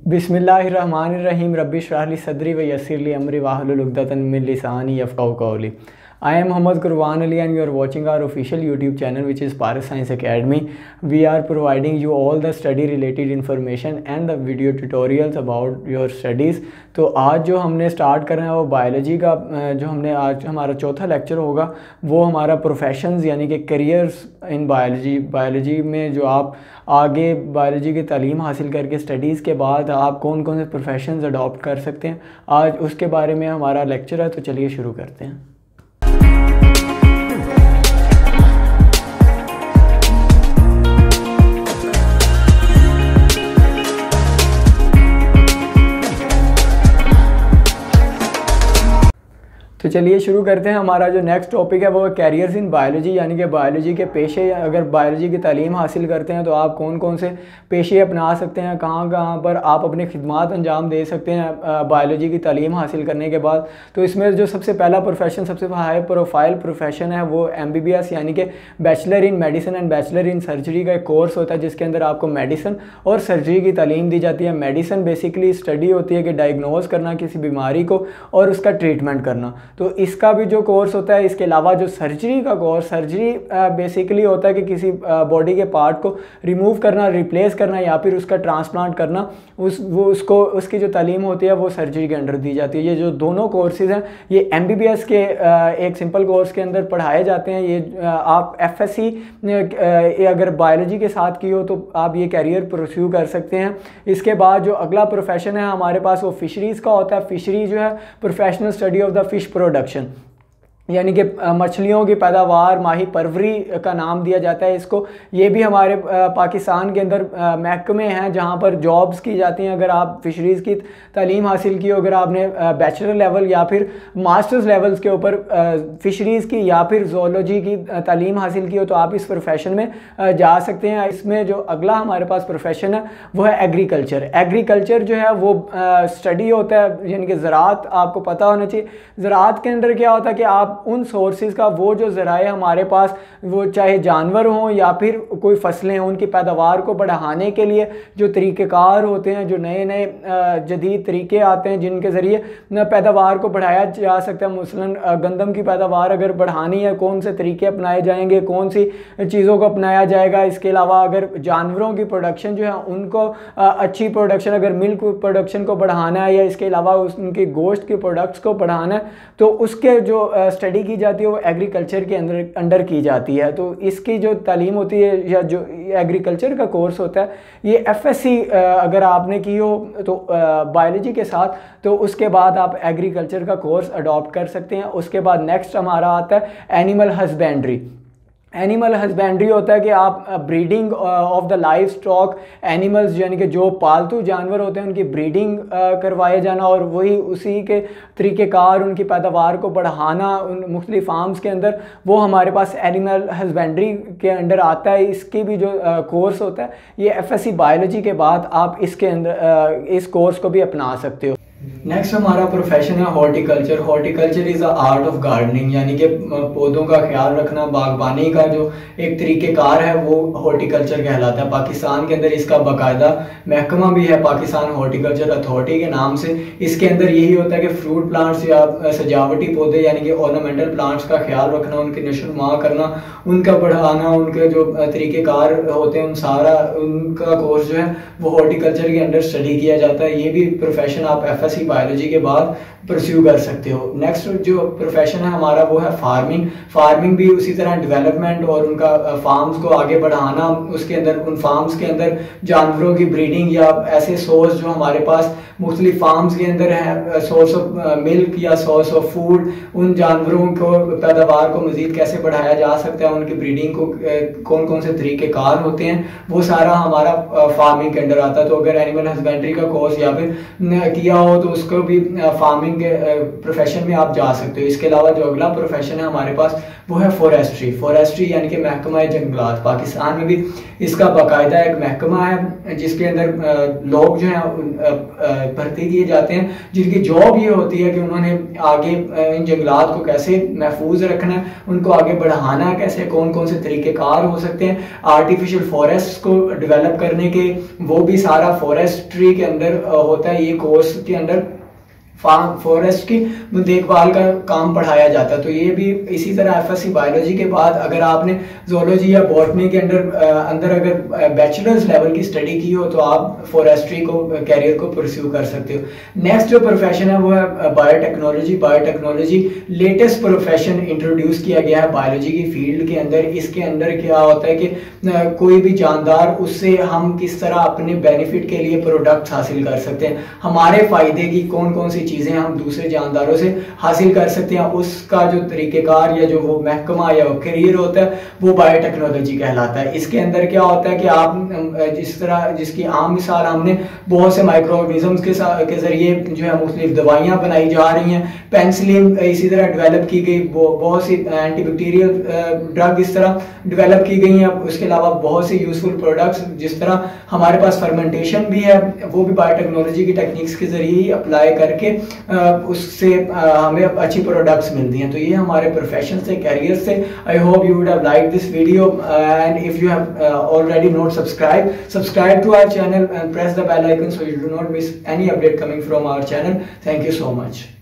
बिस्मिल्लाहिर्रहमानिर्रहीम रब्बि इश्रह ली सदरी व यस्सिर ली अमरी वाहलुल उक़दतन मिन लिसानी यफ़क़हू क़ौली। I am Muhammad Qurban Ali and you are watching our official YouTube channel which is Paras Science Academy. We are providing you all the study related information and the video tutorials about your studies. तो आज जो हमने start कर रहे हैं वो biology का जो हमने आज हमारा चौथा लेक्चर होगा वो हमारा प्रोफेशंस यानी कि करियर्स इन बायोलॉजी में जो आप आगे बायोलॉजी की तालीम हासिल करके स्टडीज़ के बाद आप कौन कौन से प्रोफेशंस अडॉप्ट कर सकते हैं, आज उसके बारे में हमारा लेक्चर है। तो चलिए शुरू करते हैं। तो चलिए शुरू करते हैं। हमारा जो नेक्स्ट टॉपिक है वो कैरियर्स इन बायोलॉजी यानी कि बायोलॉजी के पेशे। अगर बायोलॉजी की तालीम हासिल करते हैं तो आप कौन कौन से पेशे अपना सकते हैं, कहाँ कहाँ पर आप अपनी खिदमत अंजाम दे सकते हैं बायोलॉजी की तालीम हासिल करने के बाद। तो इसमें जो सबसे पहला प्रोफेशन, सबसे हाई प्रोफाइल प्रोफेशन है वो MBBS यानी कि bachelor in medicine and bachelor in surgery का एक कोर्स होता है जिसके अंदर आपको मेडिसिन और सर्जरी की तालीम दी जाती है। मेडिसिन बेसिकली स्टडी होती है कि डायग्नोज करना किसी बीमारी को और उसका ट्रीटमेंट करना। तो इसका भी जो कोर्स होता है, इसके अलावा जो सर्जरी का कोर्स, सर्जरी बेसिकली होता है कि किसी बॉडी के पार्ट को रिमूव करना, रिप्लेस करना या फिर उसका ट्रांसप्लांट करना, उसकी जो तालीम होती है वो सर्जरी के अंडर दी जाती है। ये जो दोनों कोर्सेज हैं ये MBBS के एक सिंपल कोर्स के अंदर पढ़ाए जाते हैं। ये आप FSC अगर बायोलॉजी के साथ की हो तो आप ये कैरियर परस्यू कर सकते हैं। इसके बाद जो अगला प्रोफेशन है हमारे पास वो फिशरीज़ का होता है। फिशरी जो है professional study of the fish production यानी कि मछलियों की पैदावार, माही परवरी का नाम दिया जाता है इसको। ये भी हमारे पाकिस्तान के अंदर महकमे हैं जहाँ पर जॉब्स की जाती हैं। अगर आप फिशरीज़ की तालीम हासिल की हो, अगर आपने बैचलर लेवल या फिर मास्टर्स लेवल्स के ऊपर फ़िशरीज़ की या फिर ज़ूलॉजी की तालीम हासिल की हो तो आप इस प्रोफेशन में जा सकते हैं। इसमें जो अगला हमारे पास प्रोफेशन है वो है एग्रीकल्चर। एग्रीकल्चर जो है वो स्टडी होता है यानी कि ज़राअत आपको पता होना चाहिए। ज़राअत के अंदर क्या होता है कि आप उन सोर्सेज का वो जो ज़राए हमारे पास, वो चाहे जानवर हों या फिर कोई फसलें हों, उनकी पैदावार को बढ़ाने के लिए जो तरीक़ेकार होते हैं, जो नए नए जदीद तरीके आते हैं जिनके ज़रिए पैदावार को बढ़ाया जा सकता है। मसलन गंदम की पैदावार अगर बढ़ानी है, कौन से तरीके अपनाए जाएंगे, कौन सी चीज़ों को अपनाया जाएगा। इसके अलावा अगर जानवरों की प्रोडक्शन जो है उनको अच्छी प्रोडक्शन, अगर मिल्क प्रोडक्शन को बढ़ाना है या इसके अलावा उनके गोश्त के प्रोडक्ट्स को बढ़ाना है तो उसके जो स्टडी की जाती है वो एग्रीकल्चर के अंडर की जाती है। तो इसकी जो तालीम होती है या जो एग्रीकल्चर का कोर्स होता है ये FSC अगर आपने की हो तो बायोलॉजी के साथ, तो उसके बाद आप एग्रीकल्चर का कोर्स अडॉप्ट कर सकते हैं। उसके बाद नेक्स्ट हमारा आता है एनिमल हस्बेंड्री। एनिमल हस्बेंड्री होता है कि आप breeding of the livestock animals यानी कि जो पालतू जानवर होते हैं उनकी ब्रीडिंग करवाए जाना और वही उसी के तरीक़ेकार उनकी पैदावार को बढ़ाना उन मुख्तलिफ फार्म्स के अंदर, वो हमारे पास एनिमल हस्बेंड्री के अंडर आता है। इसकी भी जो कोर्स होता है ये FSC बायोलॉजी के बाद आप इसके अंदर इस कोर्स को भी अपना सकते हो। नेक्स्ट हमारा प्रोफेशन है horticulture. Horticulture is the art of gardening यानी कि पौधों का ख्याल रखना, बागबानी का जो एक तरीक़ेकार है वो हॉर्टिकल्चर कहलाता है। पाकिस्तान के अंदर इसका बाकायदा महकमा भी है, पाकिस्तान हॉर्टिकल्चर अथॉरिटी के नाम से। इसके अंदर यही होता है कि फ्रूट प्लांट्स या सजावटी पौधे यानी कि ऑर्नामेंटल प्लांट्स का ख्याल रखना, उनकी नशोनुमा करना, उनका बढ़ाना, उनके जो तरीक़ेकार होते हैं उन सारा उनका कोर्स जो है वो हॉर्टिकल्चर के अंडर स्टडी किया जाता है। ये भी प्रोफेशन आप FSC बायोलॉजी के बाद परस्यू कर सकते हो। नेक्स्ट जो प्रोफेशन है हमारा वो है फार्मिंग। फार्मिंग भी उसी तरह डेवलपमेंट और उनका फार्म्स को आगे बढ़ाना, उसके अंदर उन फार्म्स के अंदर जानवरों की ब्रीडिंग या ऐसे सोर्स जो हमारे पास मुख्तलिफ फार्म्स के अंदर है, सोर्स ऑफ मिल्क या सोर्स ऑफ फूड, उन जानवरों को पैदावार को मज़ीद कैसे बढ़ाया जा सकता है, उनकी ब्रीडिंग को कौन कौन से तरीक़ेकार होते हैं, वो सारा हमारा फार्मिंग के अंदर आता है। तो अगर एनिमल हस्बेंड्री का कोर्स या फिर किया हो तो उसको भी फार्मिंग के प्रोफेशन में आप जा सकते हो। इसके अलावा जो अगला प्रोफेशन है हमारे पास वो है फॉरेस्ट्री यानी कि महकमा जंगलात। पाकिस्तान में भी इसका बाकायदा एक महकमा है जिसके अंदर लोग जो हैं भर्ती किए जाते हैं, जिनकी जॉब ये होती है कि उन्होंने आगे इन जंगलात को कैसे महफूज रखना है, उनको आगे बढ़ाना है कैसे, कौन कौन से तरीक़ेकार हो सकते हैं आर्टिफिशियल फॉरेस्ट को डेवलप करने के, वो भी सारा फॉरेस्ट्री के अंदर होता है। ये कोर्स के अंदर फॉरेस्ट की देखभाल का काम पढ़ाया जाता है। तो ये भी इसी तरह एफएससी बायोलॉजी के बाद अगर आपने जोलॉजी या बॉटनी के अंदर अगर बैचलर्स लेवल की स्टडी की हो तो आप फॉरेस्ट्री को कैरियर को परस्यू कर सकते हो। नेक्स्ट जो प्रोफेशन है वो है बायोटेक्नोलॉजी लेटेस्ट प्रोफेशन इंट्रोड्यूस किया गया है बायोलॉजी की फील्ड के अंदर। इसके अंदर क्या होता है कि कोई भी जानदार, उससे हम किस तरह अपने बेनिफिट के लिए प्रोडक्ट्स हासिल कर सकते हैं, हमारे फायदे की कौन कौन सी चीजें हम दूसरे जानदारों से हासिल कर सकते हैं, उसका जो तरीकेकार या जो वो महकमा या वो करियर होता है वो बायोटेक्नोलॉजी कहलाता है। इसके अंदर क्या होता है कि आप जिस तरह, जिसकी आम मिसाल हमने बहुत से माइक्रो ऑर्गेनिजम्स के जरिए जो है मुख्तलिफ दवाइयाँ बनाई जा रही हैं, पेंसिलिन इसी तरह डेवलप की गई, बहुत सी एंटीबैक्टीरियल ड्रग इस तरह डेवलप की गई हैं। उसके अलावा बहुत से यूजफुल प्रोडक्ट्स, जिस तरह हमारे पास फर्मेंटेशन भी है, वो भी बायोटेक्नोलॉजी की टेक्निक्स के जरिए ही अप्लाई करके उससे हमें अच्छी प्रोडक्ट्स मिलती हैं। तो ये हमारे प्रोफेशन से, कैरियर से। I hope you would have like this video and if you have already not subscribe to our channel and press the bell icon so you do not miss any update coming from our channel. Thank you so much.